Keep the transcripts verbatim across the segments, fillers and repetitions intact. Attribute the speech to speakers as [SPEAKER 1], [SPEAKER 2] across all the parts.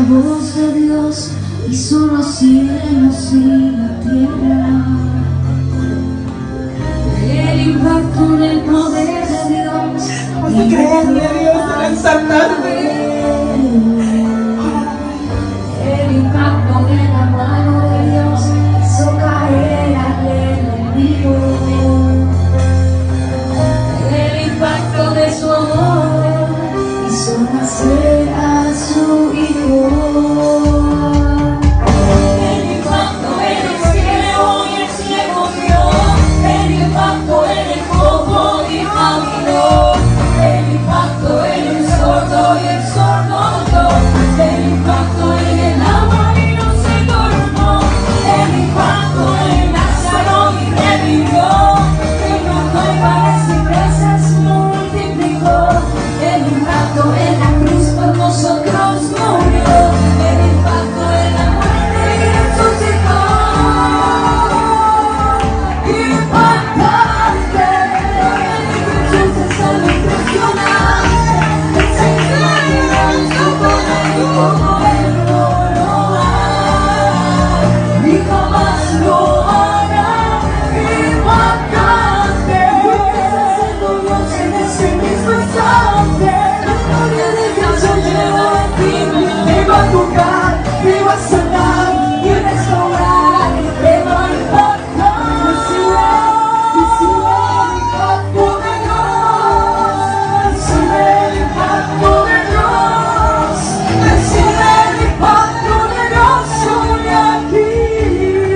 [SPEAKER 1] voz de Dios hizo los cielos y la tierra. El impacto del poder de Dios.
[SPEAKER 2] Vamos a creerle a Dios en esta tarde.
[SPEAKER 1] El impacto de la mano de Dios hizo caer al enemigo. El impacto de su amor hizo nacer a su hijo. El impacto en el cielo y el cielo vio. El impacto en el cojo y caminó. El impacto en el sordo y el sordo oyó. El impacto en el agua y no se tornó. El impacto en Lázaro y revivió. El impacto en panes y presas multiplicó. El impacto en la cruz por nosotros murió. El impacto en la muerte y resucitó. Impactante. Jesús es algo impresionante. Se enseña su poder como él no lo hará y jamás lo hará. Impactante. Haciendo Dios en ese mismo instante. La gloria de Dios se lleva a ti. Te va a tocar, te va a sanar y restaurar. Te va a impactar. Recibe, recibe el impacto de Dios. Recibe el impacto de Dios. Recibe el impacto de Dios hoy aquí.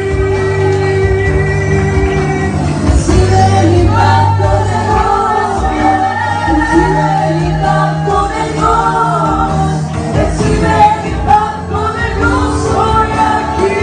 [SPEAKER 1] Recibe el impacto de Dios. Recibe el impacto de Dios. Recibe el impacto de Dios hoy aquí.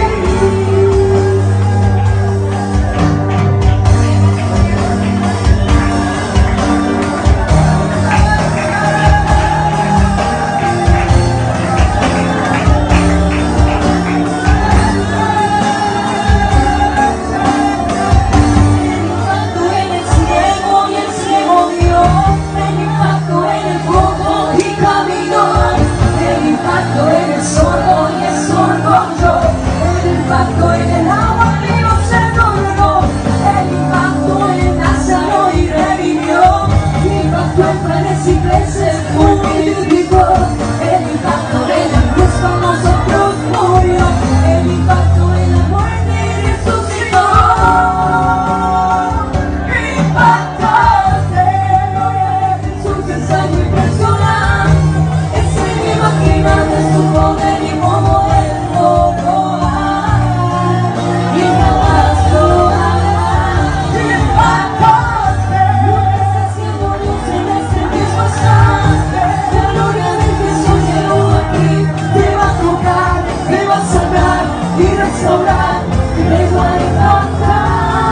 [SPEAKER 1] El impacto en el cielo y el cielo vio. El impacto en el fuego y caminó. El impacto en el sordo y el sordo oyó. El impacto en el agua y no se tornó. El impacto en Lázaro y revivió. El impacto en panes y peces multiplicó. El impacto en la cruz por nosotros murió. El impacto en la muerte y resucitó. Impactante. Jesús es algo impresionante. Es inimaginable su poder y cómo él no lo hará y jamás lo hará. Impactante. Lo que está haciendo Dios en este mismo instante. La gloria de Jesús llegó aquí. Te va a tocar, te va a sanar y restaurar. Te va a impactar.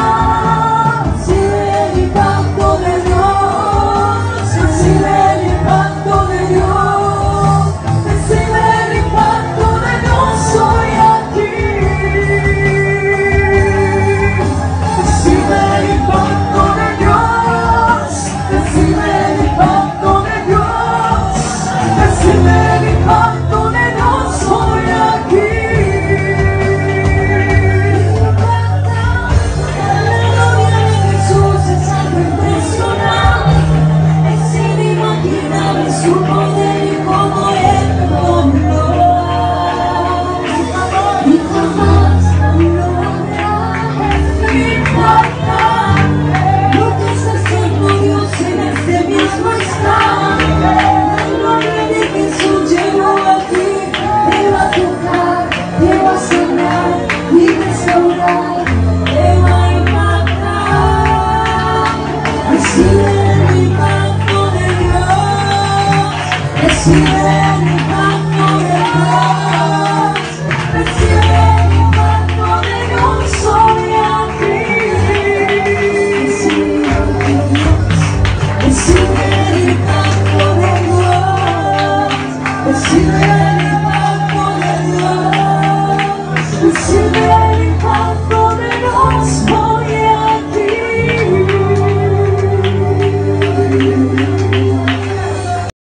[SPEAKER 1] Recibe el impacto de Dios. Recibe el impacto de Dios. Recibe el impacto de Dios hoy aquí. Recibe el impacto de Dios. Recibe el impacto de Dios. Recibe el impacto de Dios hoy aquí. La gloria de Jesús es algo impresionante. Es inimaginable su poder y cómo él no lo hará y jamás lo hará. Impactante. Lo que está haciendo Dios en este mismo instante. La gloria de Jesús llegó a ti. Te va a tocar, te va a sanar y restaurar. Te va a impactar. Recibe el impacto de Dios. Recibe el impacto de Dios. Recibe el impacto de Dios hoy aquí. Recibe el impacto de Dios. Recibe el impacto de Dios. Recibe